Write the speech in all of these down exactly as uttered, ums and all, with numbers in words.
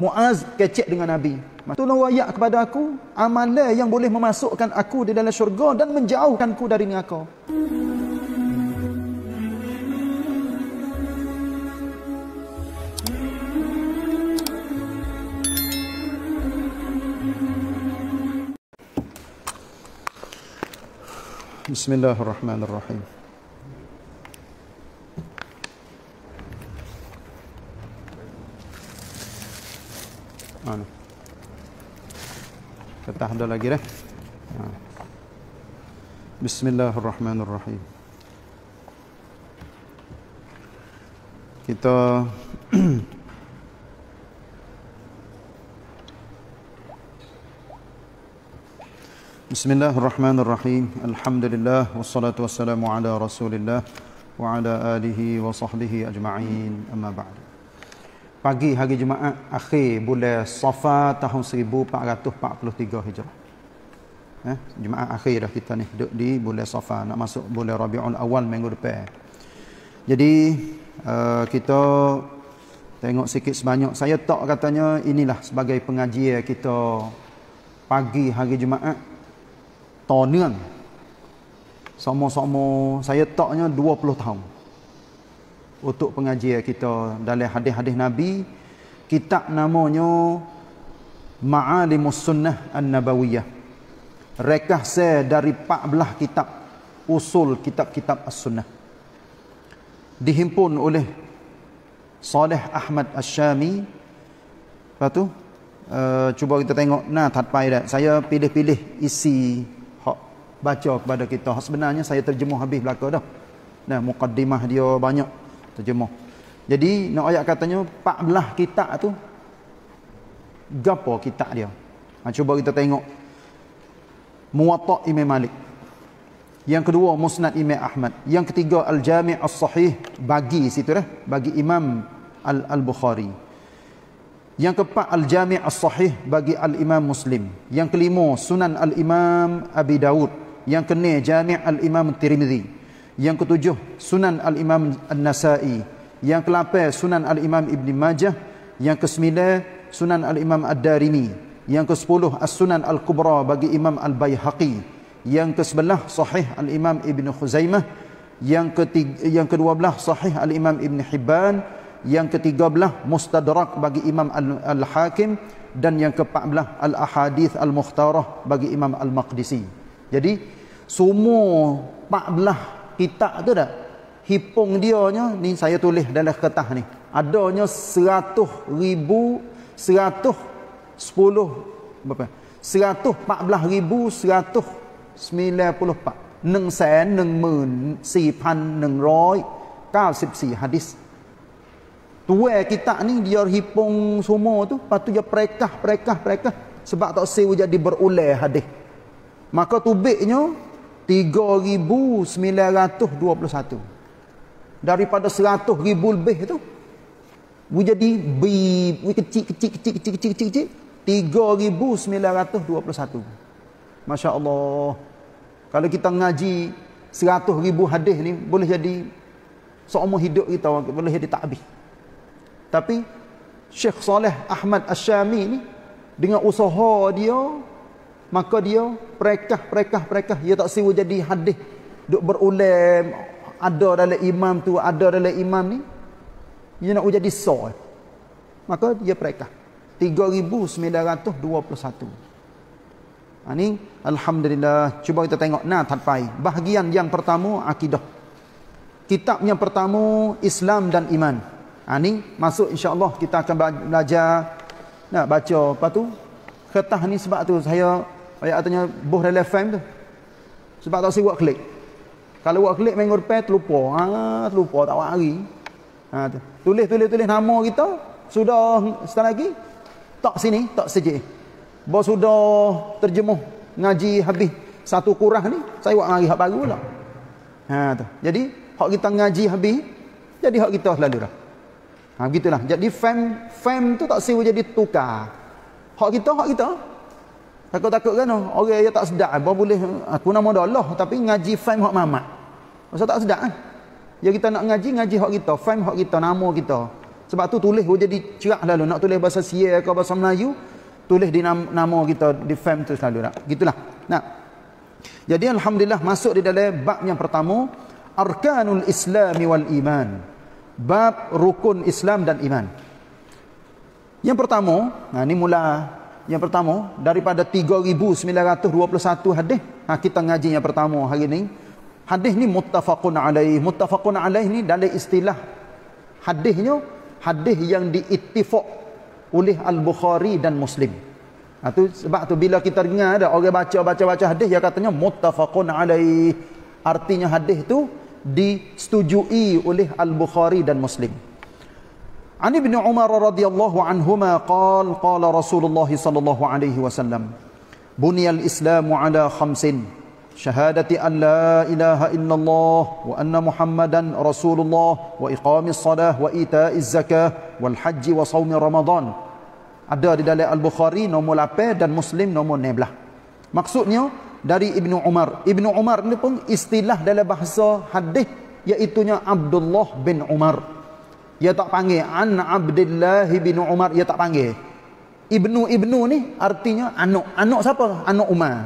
Muaz kecek dengan Nabi. Tolong wayak kepada aku amalan yang boleh memasukkan aku di dalam syurga dan menjauhkanku dari neraka. Bismillahirrahmanirrahim. Mana? Kita ada lagi dah. Bismillahirrahmanirrahim. Kita Bismillahirrahmanirrahim. Alhamdulillah wassalatu wassalamu ala Rasulillah wa ala alihi wa sahbihi ajma'in. Amma ba'd. Pagi hari Jumaat akhir bulan Safar tahun seribu empat ratus empat puluh tiga Hijrah. Eh, Jumaat akhir dah kita ni duduk di bulan Safar nak masuk bulan Rabiul Awal minggu depan. Jadi uh, kita tengok sikit sebanyak. Saya tak katanya inilah sebagai pengajian kita pagi hari Jumaat tahun sama-sama saya taknya dua puluh tahun untuk pengajian kita dalam hadis-hadis Nabi. Kitab namanya Ma'alimus Sunnah An-Nabawiyah, rekahsa dari empat belas kitab usul kitab-kitab As-Sunnah, dihimpun oleh Saleh Ahmad Asy-Syami. Lepas tu uh, cuba kita tengok nah tatpai dah. Saya pilih-pilih isi hak baca kepada kita. Hak sebenarnya saya terjemuh habis belaka dah. Nah, mukaddimah dia banyak terjemuh. Jadi nak ayat katanya empat belas kitab tu gapo kitab dia. Ha, cuba kita tengok. Muwatta' Imam Malik. Yang kedua Musnad Imam Ahmad. Yang ketiga Al-Jami' As-Sahih bagi situ dah, bagi Imam Al-Bukhari. Yang keempat Al-Jami' As-Sahih bagi Al-Imam Muslim. Yang kelima Sunan Al-Imam Abi Dawud. Yang keenam Jami' Al-Imam Tirmidzi. Yang ketujuh Sunan Al-Imam An-Nasa'i. Yang kelapan Sunan Al-Imam Ibn Majah. Yang kesembilan Sunan Al-Imam Ad-Darimi. Yang kesepuluh As-Sunan Al-Kubra bagi Imam Al-Baihaqi. Yang kesebelas Sahih Al-Imam Ibn Khuzaimah. Yang ketiga, yang kedua belas Sahih Al-Imam Ibn Hibban. Yang ketiga belas Mustadrak bagi Imam Al-Hakim. Dan yang keempat belas Al-Ahadith Al-Mukhtarah bagi Imam Al-Maqdisi. Jadi semua empat belas kitab tu dah hipung dia nya ni saya tulis dalam kertas ni. Adanya seratus ribu seratus sepuluh berapa? seratus empat belas ribu seratus sembilan puluh empat. Neng sen neng menสี่พันหนึ่งร้อยเก้าสิบสี่ hadis. Tua kitab ni dia hipung semua tu, lepas tu dia perekah perekah perekah sebab tak sewa jadi berulang hadis. Maka tubiknya tiga ribu sembilan ratus dua puluh satu. Daripada seratus ribu lebih tu jadi bi kecil kecil kecil kecil kecil kecil kecil tiga ribu sembilan ratus dua puluh satu. Masya-Allah. Kalau kita ngaji seratus ribu hadis ni boleh jadi seumur hidup kita boleh jadi tak habis. Tapi Syekh Saleh Ahmad Asy-Syami ni dengan usaha dia, maka dia perekah-perekah-perekah, dia tak siwa jadi hadis duk berulang ada dalam imam tu, ada dalam imam ni, dia nak jadi sah, maka dia perekah tiga ribu sembilan ratus dua puluh satu. Ha, ni alhamdulillah. Cuba kita tengok nah tatpai. Bahagian yang pertama akidah. Kitab yang pertama Islam dan Iman. Ha, ni masuk insya-Allah kita akan belajar nak baca. Lepas tu kertas ni sebab tu saya ayat katanya buh dalam frame tu. Sebab tak siwak klik. Kalau buat klik minggu depan terlupa. Ha, terlupa tak hari. Ha, tu. Tulis tulis tulis nama kita. Sudah setelah lagi tak sini, tak sejik. Bahawa sudah terjemuh ngaji habis satu kurah ni, saya buat hari hak baru lah. Ha tu. Jadi hak kita ngaji habis, jadi hak kita selalu dah. Ha begitulah. Jadi fam fam tu tak siwa jadi tukar. Hak kita hak kita. Takut-takut kan orang yang tak sedap apa boleh aku nama Allah tapi ngaji fam hak mamat. Masa tak sedap kan. Ya kita nak ngaji ngaji hak kita, fam hak kita, nama kita. Sebab tu tulis oh, jadi cerah lalu. Nak tulis bahasa Sia ke bahasa Melayu, tulis di nama, nama kita di fam tu selalu tak. Gitulah. Nah. Jadi alhamdulillah masuk di dalam bab yang pertama, arkanul Islami wal iman. Bab rukun Islam dan iman. Yang pertama, nah ni mula yang pertama daripada tiga ribu sembilan ratus dua puluh satu hadis. Ha, kita ngaji yang pertama hari ni. Hadis ni muttafaqun alaih. Muttafaqun alaih ni dalam istilah hadisnya hadis yang diittifaq oleh Al-Bukhari dan Muslim. Ha, tu, sebab tu bila kita dengar ada orang baca-baca-baca hadis dia katanya muttafaqun alaih. Artinya hadis tu disetujui oleh Al-Bukhari dan Muslim. An Ibnu Umar radhiyallahu anhuma qala qala Rasulullah sallallahu alaihi wasallam buniyal Islamu ala khamsin syahadati an la ilaha illallah wa anna Muhammadan Rasulullah wa iqamis salah wa ita'iz zakah wal haji wa shaumi Ramadan. Ada di dalam Al-Bukhari nombor lapan dan Muslim nombor enam belas. Maksudnya dari Ibnu Umar. Ibnu Umar ni pun istilah dalam bahasa hadis iaitu Abdullah bin Umar. Dia tak panggil an Abdullah bin Umar, dia tak panggil. Ibnu-ibnu ni artinya anak. Anak siapa? Anak Umar.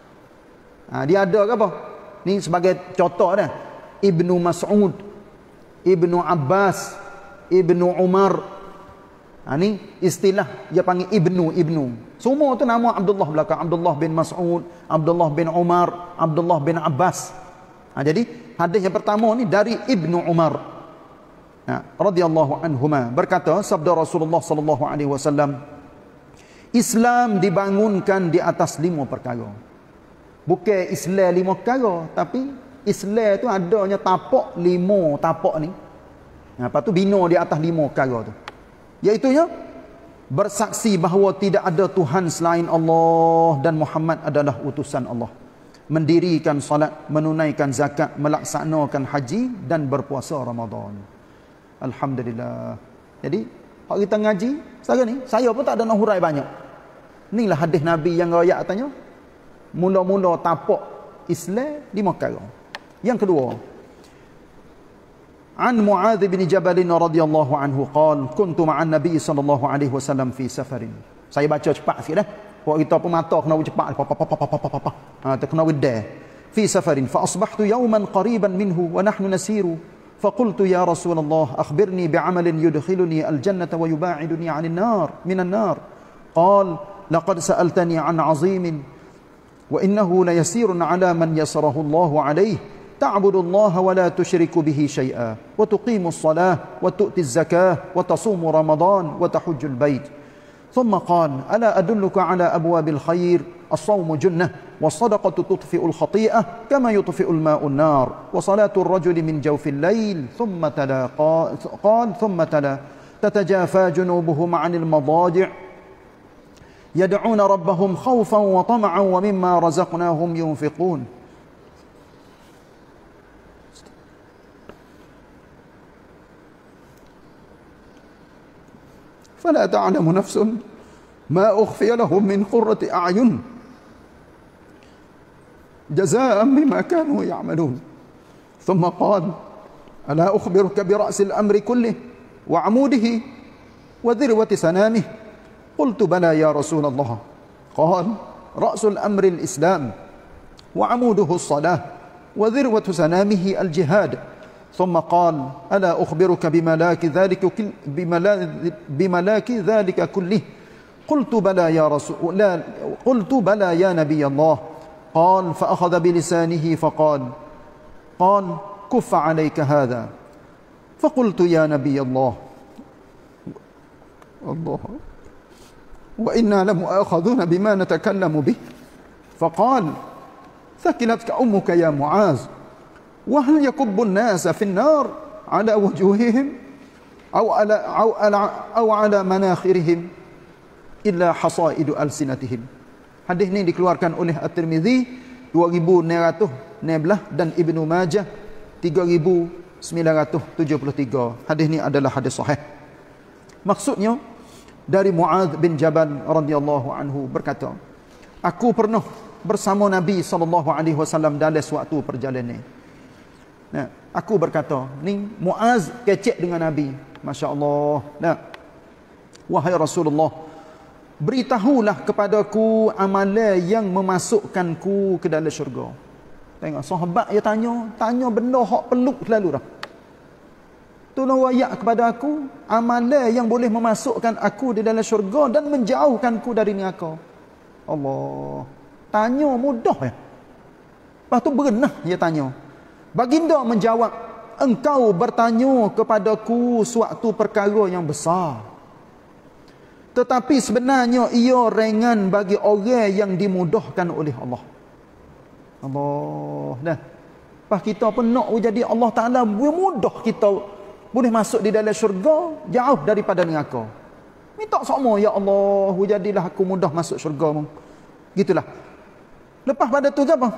Ha, dia ada ke apa? Ni sebagai contoh dah. Ibnu Mas'ud, Ibnu Abbas, Ibnu Umar. Ha, ni istilah dia panggil ibnu-ibnu. Semua tu nama Abdullah belakang. Abdullah bin Mas'ud, Abdullah bin Umar, Abdullah bin Abbas. Ha, jadi hadis yang pertama ni dari Ibnu Umar. Ha, radhiyallahu anhuma berkata sabda Rasulullah sallallahu alaihi wasallam, Islam dibangunkan di atas lima perkara. Bukan Islam lima perkara, tapi Islam tu adanya tapak lima tapak ni. Ha, lepas tu bina di atas lima perkara tu. Iaitu nya bersaksi bahawa tidak ada Tuhan selain Allah dan Muhammad adalah utusan Allah. Mendirikan salat, menunaikan zakat, melaksanakan haji dan berpuasa Ramadan. Alhamdulillah. Jadi, kalau kita ngaji, sekarang ni, saya pun tak ada nak hurai banyak. Inilah hadis Nabi yang rakyat katanya. Mula-mula tapak Islam lima perkara. Yang kedua, An Mu'adz bin Jabal radhiyallahu anhu qala, kuntu ma'an Nabi sallallahu alaihi wasallam fi safarin. Saya baca cepat sikit dah. Kalau kita pun mata kena cepat. Ha, kena wedah. Fi safarin fa asbahtu yawman qariban minhu wa nahnu nasiru. فقلت يا رسول الله أخبرني بعمل يدخلني الجنة ويباعدني عن النار من النار قال لقد سألتني عن عظيم وإنه ليسير على من يسره الله عليه تعبد الله ولا تشرك به شيئا وتقيم الصلاة وتؤتي الزكاة وتصوم رمضان وتحج البيت ثم قال ألا أدلك على أبواب الخير الصوم جنة والصدقة تطفئ الخطيئة كما يطفئ الماء النار وصلاة الرجل من جوف الليل ثم تلا قال ثم تلا تتجافى جنوبهم عن المضاجع يدعون ربهم خوفا وطمعا ومما رزقناهم ينفقون. فلا تعلم نفس ما أخفي لهم من قرة أعين جزاء بما كانوا يعملون. ثم قال ألا أخبرك برأس الأمر كله وعموده وذروة سنامه قلت بلى يا رسول الله قال رأس الأمر الإسلام وعموده الصلاة وذروة سنامه الجهاد ثم قال ألا أخبرك بملاك ذلك بملاك ذلك كله قلت بلى يا رسول لا قلت بلى يا نبي الله قال فأخذ بلسانه فقال قال كف عليك هذا فقلت يا نبي الله الله وإنا لمؤاخذون بما نتكلم به فقال ثكلتك أمك يا معاذ وهل يكب الناس في النار على وجوههم أو على أو على, أو على مناخرهم إلا حصائد ألسنتهم. Hadis ini dikeluarkan oleh At-Tirmizi dua ribu enam ratus enam belas dan Ibnu Majah tiga ribu sembilan ratus tujuh puluh tiga. Hadis ini adalah hadis sahih. Maksudnya dari Mu'adz bin Jabal radhiyallahu anhu berkata, aku pernah bersama Nabi sallallahu alaihi wasallam dalam suatu perjalanan. Nah, aku berkata, ni Mu'adz kecek dengan Nabi. Masya-Allah. Nah. Wahai Rasulullah, beritahulah kepadaku amalan yang memasukkanku ke dalam syurga. Tengok sahabat dia tanya, tanya benda hak peluk selalu dah. Tolong wayak kepada aku amalan yang boleh memasukkan aku di dalam syurga dan menjauhkanku dari neraka. Allah. Tanya mudah ya. Lepas tu berenah dia tanya. Baginda menjawab, engkau bertanya kepadaku suatu perkara yang besar. Tetapi sebenarnya ia ringan bagi orang yang dimudahkan oleh Allah. Allah. Dah. Lepas kita pun nak jadi Allah Ta'ala mudah kita boleh masuk di dalam syurga, jauh daripada neraka. Minta sama, ya Allah, jadilah aku mudah masuk syurga. Gitulah. Lepas pada tu apa?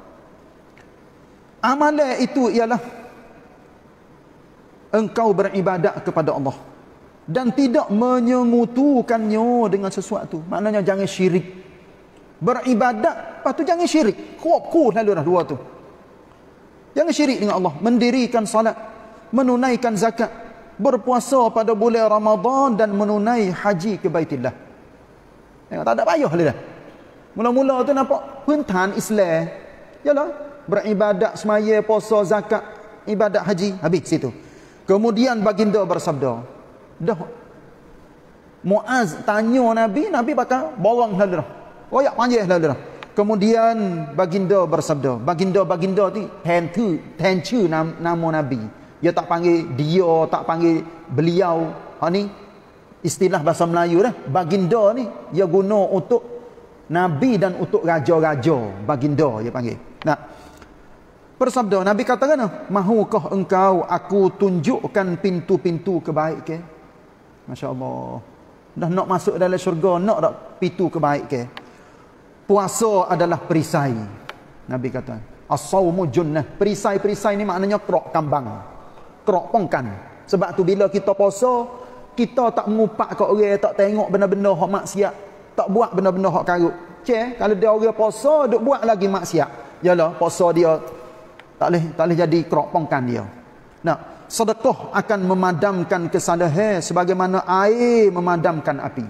Amalan itu ialah engkau beribadat kepada Allah dan tidak menyengutukannya dengan sesuatu. Maknanya jangan syirik. Beribadat, lepas tu jangan syirik. Kuat-kuat lalu dah dua tu. Jangan syirik dengan Allah. Mendirikan salat, menunaikan zakat, berpuasa pada bulan Ramadan dan menunai haji ke Baitillah. Tengok, tak ada payah dah. Mula-mula tu nampak pentan Islam. Yalah, beribadat, semaya, puasa, zakat, ibadat haji, habis situ. Kemudian baginda bersabda, dah Muaz tanya Nabi, Nabi bakal bawang lalu dah. Royak panjang lalu dah. Kemudian baginda bersabda, baginda-baginda ni tentu, tentu nama, nama Nabi. Dia tak panggil dia, tak panggil beliau. Ha ni istilah bahasa Melayu dah. Baginda ni dia guna untuk Nabi dan untuk raja-raja. Baginda dia panggil. Nah, bersabda, Nabi katakan, mahukah engkau aku tunjukkan pintu-pintu kebaikan? Masya Allah. Dah nak masuk dalam syurga, nak tak pintu kebaikan? Puasa adalah perisai. Nabi kata, as-sawmu junnah. Perisai-perisai ni maknanya kerok kambang, kerok pongkan. Sebab tu bila kita puasa, kita tak mengupak kat orang, tak tengok benda-benda hak maksiat, tak buat benda-benda hak karut. Cik, kalau dia orang puasa, duk buat lagi maksiat. Yalah, puasa dia tak boleh, tak boleh jadi kerok pongkan dia. Nah, sedekah akan memadamkan kesalahan sebagaimana air memadamkan api.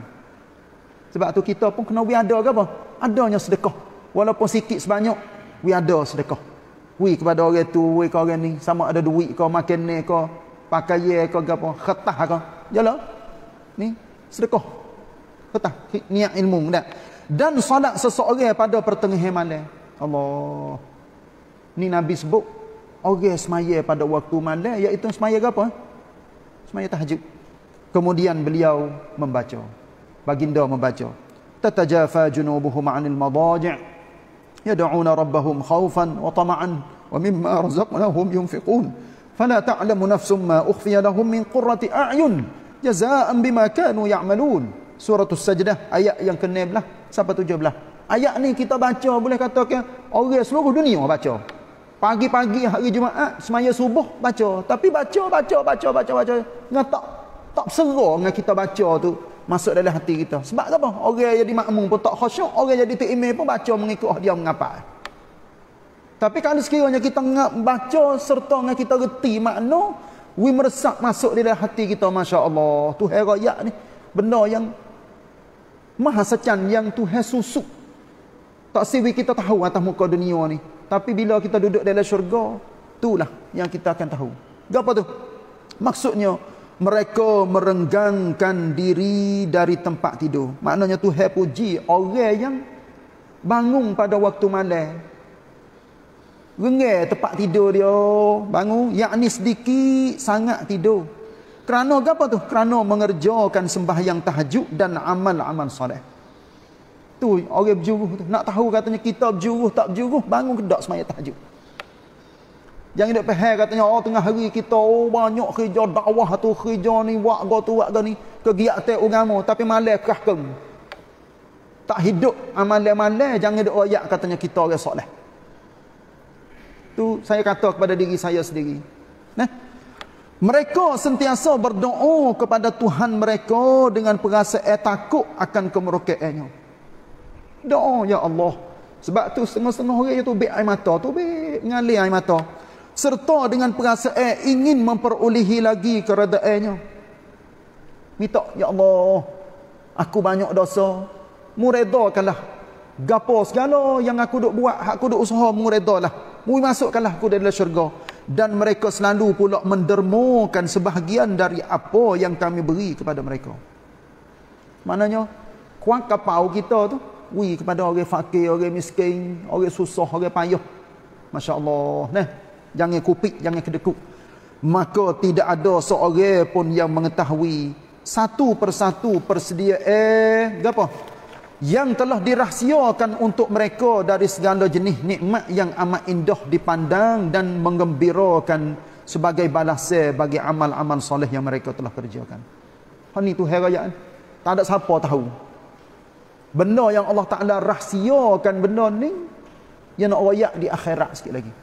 Sebab tu kita pun kena ada ke apa? Adanya sedekah. Walaupun sikit sebanyak, we ada sedekah. We kepada orang tu, we ke orang ni, sama ada duit ke, makan ni ke, pakaian ke, apa, khetah ke. Yalah. Ni sedekah. Khetah, niat ilmu dah. Dan solat seseorang pada pertengahan malam. Allah. Ni Nabi sebut orang semaya pada waktu malam, iaitu semaya apa? Semaya tahajud. Kemudian beliau membaca. Baginda membaca, tatajafa junubuhum 'anil madaji' yad'una rabbahum khaufan wa tama'an wa mimma razaqnahum yunfiqun fala ta'lamu nafsum ma ukhfiya lahum min qurrati a'yun jazaa'an bima kanu ya'malun. Surah As-Sajdah ayat yang ke-enam belas sampai tujuh belas. Ayat ni kita baca boleh katakan orang seluruh dunia baca. Pagi-pagi hari Jumaat semaya subuh baca, tapi baca baca baca baca baca dengan tak tak seru dengan kita baca tu masuk dalam hati kita. Sebab apa? Orang jadi makmum pun tak khusyuk, orang jadi imam pun baca mengikut dia mengapa. Tapi kalau sekiranya kita baca serta dengan kita reti makna, we meresap masuk di dalam hati kita, masya-Allah. Tuhan raya ni benda yang maha secan, yang Tuhan susuk. Tak siwi kita tahu atas muka dunia ni. Tapi bila kita duduk dalam syurga, itulah yang kita akan tahu. Apa tu? Maksudnya mereka merenggangkan diri dari tempat tidur. Maknanya Tuhan puji orang yang bangun pada waktu malam. Renggang tempat tidur dia, bangun, yakni sedikit sangat tidur. Kerana apa tu? Kerana mengerjakan sembahyang tahajud dan amal-amal soleh. Tu orang berjuruh tu. Nak tahu katanya kita berjuruh tak berjuruh, bangun kedak sembahyang tahajud. Jangan duk faham katanya oh tengah hari kita oh banyak kerja dakwah tu, kerja ni, buat go tu, buat go ni, kegiatan agama, tapi malam kerahkan. Tak hidup amalan-amalan, jangan duk royak katanya kita orang soleh. Tu saya kata kepada diri saya sendiri. Nah, mereka sentiasa berdoa kepada Tuhan mereka dengan perasaan takut akan kemurkaannya. Doa, ya Allah. Sebab tu setengah-setengah orang tu bek air mata, tu bek mengalir air mata. Serta dengan perasaan ingin memperolehi lagi keradaannya. Minta, ya Allah, aku banyak dosa. Mu redakanlah gapo segala yang aku duk buat, aku duk usaha, mu redalah. Mu masukkanlah aku dalam syurga. Dan mereka selalu pula mendermakan sebahagian dari apa yang kami beri kepada mereka. Maknanya, kuat kapau kita tu, wi kepada orang fakir, orang miskin, orang susah, orang payah. Masya Allah. Nah, jangan kupik, jangan kedekut. Maka tidak ada seorang pun yang mengetahui satu persatu persedia eh, apa? Yang telah dirahsiakan untuk mereka dari segala jenis nikmat yang amat indah dipandang dan menggembirakan sebagai balasan bagi amal-amal soleh yang mereka telah kerjakan. Ini tu hari raya. Tak ada siapa tahu. Benda yang Allah Ta'ala rahsiakan benda ni, yang nak rayak di akhirat sikit lagi.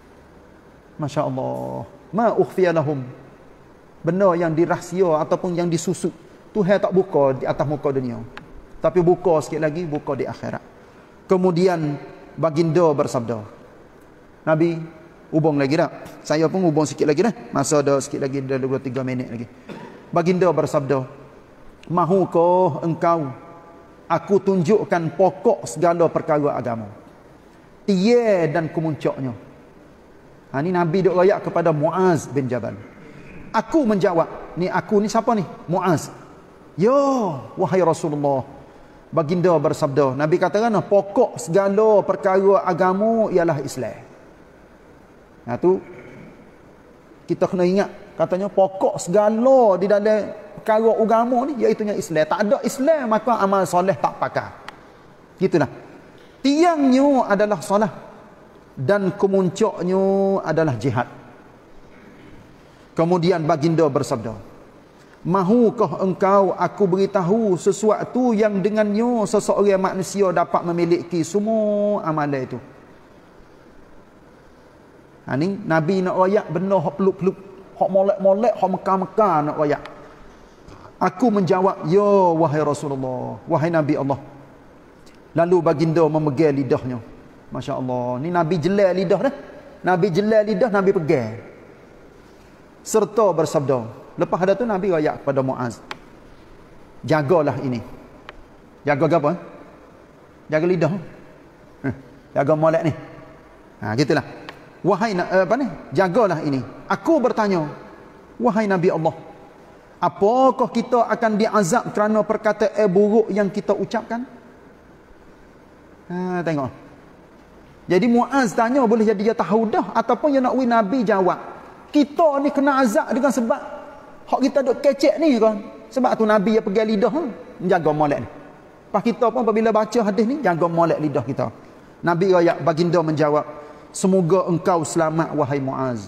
Masya Allah. Ma ukhfiya lahum. Benda yang dirahsia ataupun yang disusut, Tuhan tak buka di atas muka dunia. Tapi buka sikit lagi, buka di akhirat. Kemudian baginda bersabda. Nabi hubung lagi dah. Saya pun hubung sikit lagi dah. Masa ada sikit lagi, dah dua puluh tiga minit lagi. Baginda bersabda, mahukah engkau aku tunjukkan pokok segala perkara agama, tiada dan kemuncaknya. Ha, ni Nabi duk rayak kepada Muaz bin Jabal. Aku menjawab, ni aku ni siapa ni? Muaz. Ya, wahai Rasulullah. Baginda bersabda, Nabi katakan pokok segala perkara agama ialah Islam. Nah tu kita kena ingat, katanya pokok segala di dalam perkara agama ni iaitu Islam. Tak ada Islam maka amal soleh tak pakai. Gitulah. Tiangnya adalah solat dan kemuncaknya adalah jihad. Kemudian baginda bersabda, mahukah engkau aku beritahu sesuatu yang dengannya seseorang manusia dapat memiliki semua amalan itu? Ha ni Nabi nak royak benda hak peluk-peluk, hak molek-molek, hak mekar-mekar nak royak. Aku menjawab, ya wahai Rasulullah, wahai Nabi Allah. Lalu baginda memegang lidahnya. Masya Allah. Ni Nabi jelal lidah dah. Nabi jelal lidah, Nabi pegang. Serta bersabda. Lepas ada tu Nabi rayak kepada Muaz, jagalah ini. Jaga apa? Jaga lidah. Eh, jaga molek ni. Ha gitulah. Wahai apa ni? Jagalah ini. Aku bertanya, wahai Nabi Allah, apakah kita akan diazab kerana perkataan buruk yang kita ucapkan? Ha tengok. Jadi Muaz tanya, boleh jadi dia tahu dah ataupun dia nak wi Nabi jawab. Kita ni kena azab dengan sebab hak kita duk kecek ni kan. Sebab tu Nabi yang pegang lidah, menjaga molek ni. Pas kita pun apabila baca hadis ni, jaga molek lidah kita. Nabi rakyat baginda menjawab, semoga engkau selamat wahai Muaz.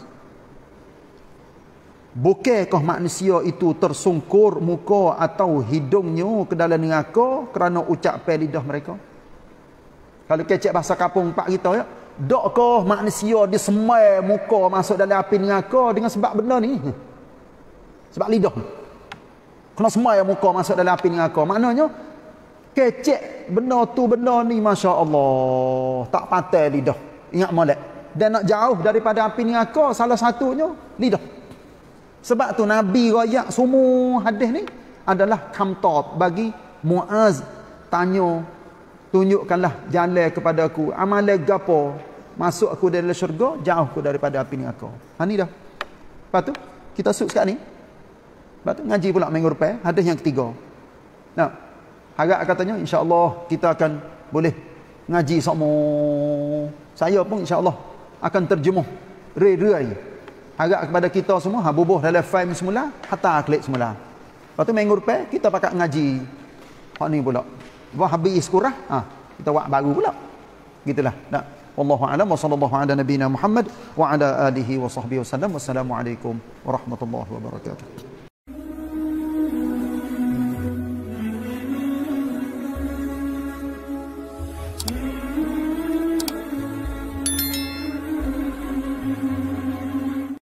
Bukankah manusia itu tersungkur muka atau hidungnya ke dalam neraka kerana ucapan lidah mereka? Kalau kecek bahasa kampung pak kita ya, dokkah manusia disemai muka masuk dalam api neraka dengan sebab benda ni? Sebab lidah. Kena semai muka masuk dalam api neraka. Maknanya kecek benda tu benda ni, Masya Allah, tak patah lidah. Ingat molek. Dan nak jauh daripada api neraka, salah satunya lidah. Sebab tu Nabi rayak semua hadis ni adalah kamtab bagi Muaz. Tanya, tunjukkanlah jalan kepada aku, amalan gapo masuk aku dalam syurga, jauh aku daripada api neraka. Ha ni dah. Lepas tu kita suk sekarang ni. Lepas tu ngaji pula minggu depan, hadis yang ketiga. Nah, harap katanya insya-Allah kita akan boleh ngaji sama. Saya pun insya-Allah akan terjemuh rai-rai. Harap kepada kita semua ha bubuh dalam file semula hatta klik semula. Lepas tu minggu depan kita pakat ngaji hak ni pula. Wah habis kurah, ha kita buat baru pula. Gitulah. Nah, wallahu a'lam wa sallallahu ala nabiyyina Muhammad wa ala alihi wa sahbihi wasallam. Wassalamualaikum warahmatullahi wabarakatuh.